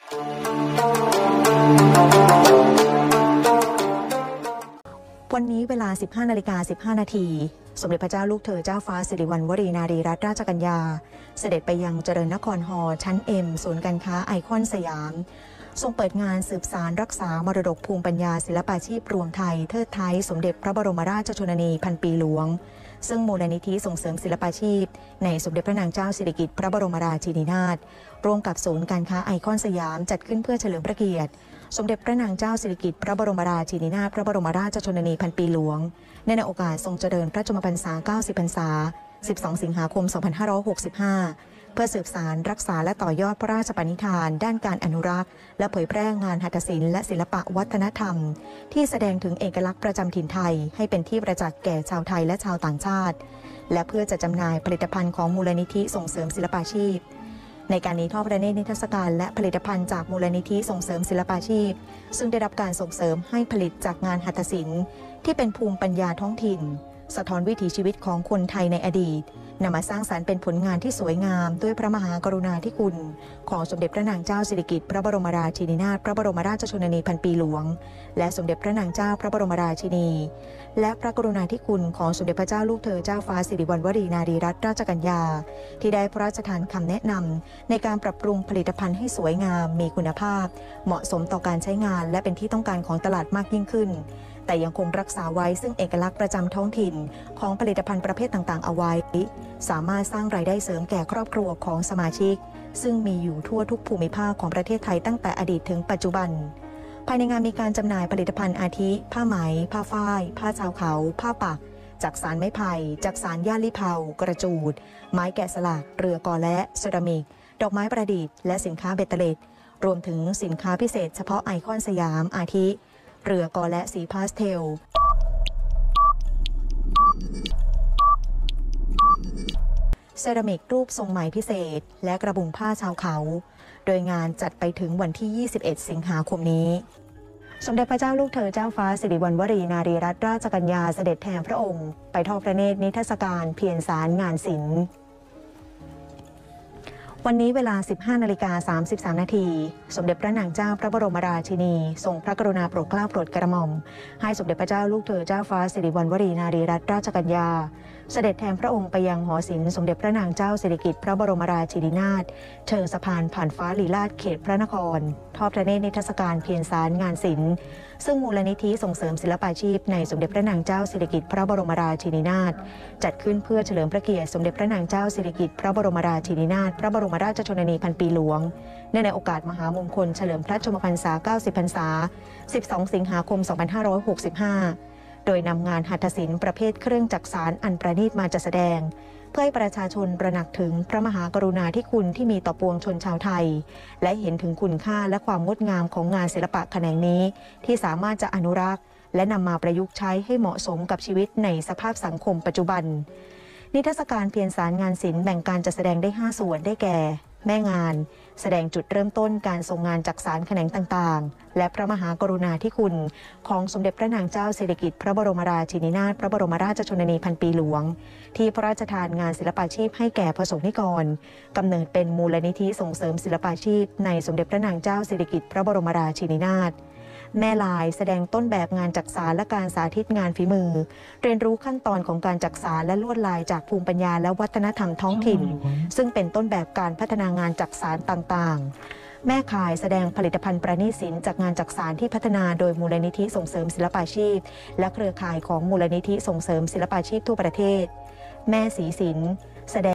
วันนี้เวลา 15:15 น.สมเด็จพระเจ้าลูกเธอเจ้าฟ้าสิริวัณวรีนารีรัตนราชกัญญาเสด็จไปยังเจริญนครฮอลล์ชั้น M ศูนย์การค้าไอคอนสยามทรงเปิดงานสืบสานรักษามรดกภูมิปัญญาศิลปาชีพรวมไทยเทิดไทยสมเด็จพระบรมราชชนนีพันปีหลวงซึ่งมูลนิธิส่งเสริมศิลปาชีพในสมเด็จพระนางเจ้าสิริกิติ์พระบรมราชินีนาถร่วมกับศูนย์การค้าไอคอนสยามจัดขึ้นเพื่อเฉลิมพระเกียรติสมเด็จพระนางเจ้าสิริกิติ์พระบรมราชินีนาถพระบรมราชชนนีพันปีหลวงในโอกาสทรงเจริญพระชนมพรรษา 90 พรรษา 12 สิงหาคม 2565 เพื่อสืบสานรักษาและต่อยอดพระราชปณิธานด้านการอนุรักษ์และเผยแพร่งานหัตถศิลป์และศิลปะวัฒนธรรมที่แสดงถึงเอกลักษณ์ประจำถิ่นไทยให้เป็นที่ประจักษ์แก่ชาวไทยและชาวต่างชาติและเพื่อจะจำหน่ายผลิตภัณฑ์ของมูลนิธิส่งเสริมศิลปาชีพในการนี้ทอดพระเนตรนิทรรศการและผลิตภัณฑ์จากมูลนิธิส่งเสริมศิลปาชีพซึ่งได้รับการส่งเสริมให้ผลิตจากงานหัตถศิลป์ที่เป็นภูมิปัญญาท้องถิ่นสะท้อนวิถีชีวิตของคนไทยในอดีตนำมาสร้างสรรค์เป็นผลงานที่สวยงามด้วยพระมหากรุณาธิคุณของสมเด็จพระนางเจ้าสิริกิติ์พระบรมราชินีนาถพระบรมราชชนนีพันปีหลวงและสมเด็จพระนางเจ้าพระบรมราชินีและพระกรุณาธิคุณของสมเด็จพระเจ้าลูกเธอเจ้าฟ้าสิริวัณวรีนารีรัตนราชกัญญาที่ได้พระราชทานคำแนะนำในการปรับปรุงผลิตภัณฑ์ให้สวยงามมีคุณภาพเหมาะสมต่อการใช้งานและเป็นที่ต้องการของตลาดมากยิ่งขึ้นแต่ยังคงรักษาไว้ซึ่งเอกลักษณ์ประจำท้องถิ่นของผลิตภัณฑ์ประเภทต่างๆเอาไว้สามารถสร้างรายได้เสริมแก่ครอบครัวของสมาชิกซึ่งมีอยู่ทั่วทุกภูมิภาคของประเทศไทยตั้งแต่อดีตถึงปัจจุบันภายในงานมีการจำหน่ายผลิตภัณฑ์อาทิผ้าไหมผ้าฝ้ายผ้าชาวเขาผ้าปักจักสานไม้ไผ่จักสานย่านลิเผากระจูดไม้แกะสลักเรือกอและเซรามิกดอกไม้ประดิษฐ์และสินค้าเบตเตอร์เล็ตรวมถึงสินค้าพิเศษเฉพาะไอคอนสยามอาทิเรือกอและสีพาสเทลเซรามิกรูปทรงไหมพิเศษและกระบุงผ้าชาวเขาโดยงานจัดไปถึงวันที่ 21 สิงหาคมนี้สมเด็จพระเจ้าลูกเธอเจ้าฟ้าสิริวัณวรีนารีรัตนราชกัญญาเสด็จแทนพระองค์ไปทอดพระเนตรนิทรรศการเพียรสารงานศิลป์วันนี้เวลา 15:33 น.สมเด็จพระนางเจ้าพระบรมราชินีทรงพระกรุณาโปรดเกล้าโปรดกระหม่อมให้สมเด็จพระเจ้าลูกเธอเจ้าฟ้าสิริวัณวรีนารีรัตนราชกัญญาเสด็จแทนพระองค์ไปยังหอศิลป์สมเด็จพระนางเจ้าสิริกิติ์พระบรมราชินีนาถเชิงสะพานผ่านฟ้าลีลาศเขตพระนครทอดพระเนตรนิทรรศการเพียรสารงานศิลป์ซึ่งมูลนิธิส่งเสริมศิลปาชีพในสมเด็จพระนางเจ้าสิริกิติ์พระบรมราชินีนาถจัดขึ้นเพื่อเฉลิมพระเกียรติสมเด็จพระนางเจ้าสิริกิติ์พระบรมราชินีนาถพระบรมราชชนนีพันปีหลวงในโอกาสมหามงคลเฉลิมพระชนมพรรษา 90 พรรษา 12 สิงหาคม 2565 โดยนำงานหัตถศิลป์ประเภทเครื่องจักสานอันประณีตมาจัดแสดงเพื่อให้ประชาชนตระหนักถึงพระมหากรุณาธิคุณที่มีต่อปวงชนชาวไทยและเห็นถึงคุณค่าและความงดงามของงานศิลปะแขนงนี้ที่สามารถจะอนุรักษ์และนำมาประยุกต์ใช้ให้เหมาะสมกับชีวิตในสภาพสังคมปัจจุบันนิทรรศการเพียรสารงานศิลป์แบ่งการจัดแสดงได้ 5 ส่วนได้แก่แม่งานแสดงจุดเริ่มต้นการทรงงานจักสานแขนงต่างๆและพระมหากรุณาธิคุณของสมเด็จพระนางเจ้าสิริกิติ์พระบรมราชินีนาถพระบรมราชชนนีพันปีหลวงที่พระราชทานงานศิลปาชีพให้แก่ประสงค์นิกรกำเนิดเป็นมูลนิธิส่งเสริมศิลปาชีพในสมเด็จพระนางเจ้าสิริกิติ์พระบรมราชินีนาถแม่ลายแสดงต้นแบบงานจักสานและการสาธิตงานฝีมือเรียนรู้ขั้นตอนของการจักสานและลวดลายจากภูมิปัญญาและวัฒนธรรมท้องถิ่นซึ่งเป็นต้นแบบการพัฒนางานจักสานต่างๆแม่ข่ายแสดงผลิตภัณฑ์ประณีตศิลป์จากงานจักสานที่พัฒนาโดยมูลนิธิส่งเสริมศิลปาชีพและเครือข่ายของมูลนิธิส่งเสริมศิลปาชีพทั่วประเทศแม่ศรีศิลป์แสดง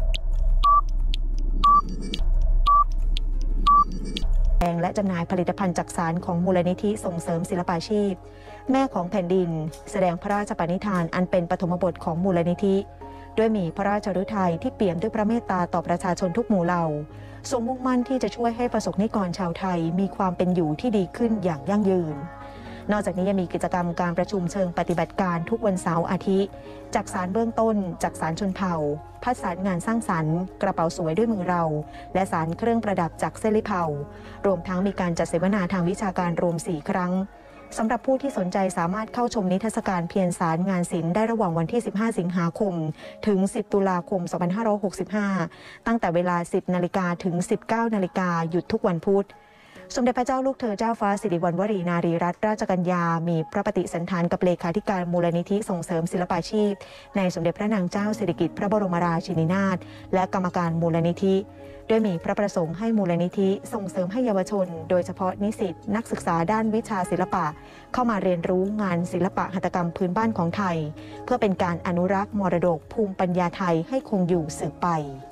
และจำหน่ายผลิตภัณฑ์จักสานของมูลนิธิส่งเสริมศิลปาชีพแม่ของแผ่นดินแสดงพระราชปณิธานอันเป็นปฐมบทของมูลนิธิด้วยมีพระราชฤทัยที่เปี่ยมด้วยพระเมตตาต่อประชาชนทุกหมู่เหล่าทรงมุ่งมั่นที่จะช่วยให้ประสบนิกรชาวไทยมีความเป็นอยู่ที่ดีขึ้นอย่างยั่งยืนนอกจากนี้ยังมีกิจกรรมการประชุมเชิงปฏิบัติการทุกวันเสาร์อาทิตย์จักสานเบื้องต้นจักสานชนเผ่าพัดสารงานสร้างสรรค์กระเป๋าสวยด้วยมือเราและสารเครื่องประดับจากเส้นลิเผารวมทั้งมีการจัดเสวนาทางวิชาการรวม 4 ครั้งสำหรับผู้ที่สนใจสามารถเข้าชมนิทรรศการเพียรสารงานศิลป์ได้ระหว่างวันที่ 15 สิงหาคมถึง 10 ตุลาคม 2565 ตั้งแต่เวลา 10 นาฬิกาถึง 19 นาฬิกาหยุดทุกวันพุธสมเด็จพระเจ้าลูกเธอเจ้าฟ้าสิริวัณวรีนารีรัตนราชกัญญามีพระปฏิสันถานกับเลขาธิการมูลนิธิส่งเสริมศิลปาชีพในสมเด็จพระนางเจ้าสิริกิติ์พระบรมราชินีนาถและกรรมการมูลนิธิด้วยมีพระประสงค์ให้มูลนิธิส่งเสริมให้เยาวชนโดยเฉพาะนิสิตนักศึกษาด้านวิชาศิลปะเข้ามาเรียนรู้งานศิลปะหัตถกรรมพื้นบ้านของไทยเพื่อเป็นการอนุรักษ์มรดกภูมิปัญญาไทยให้คงอยู่สืบไป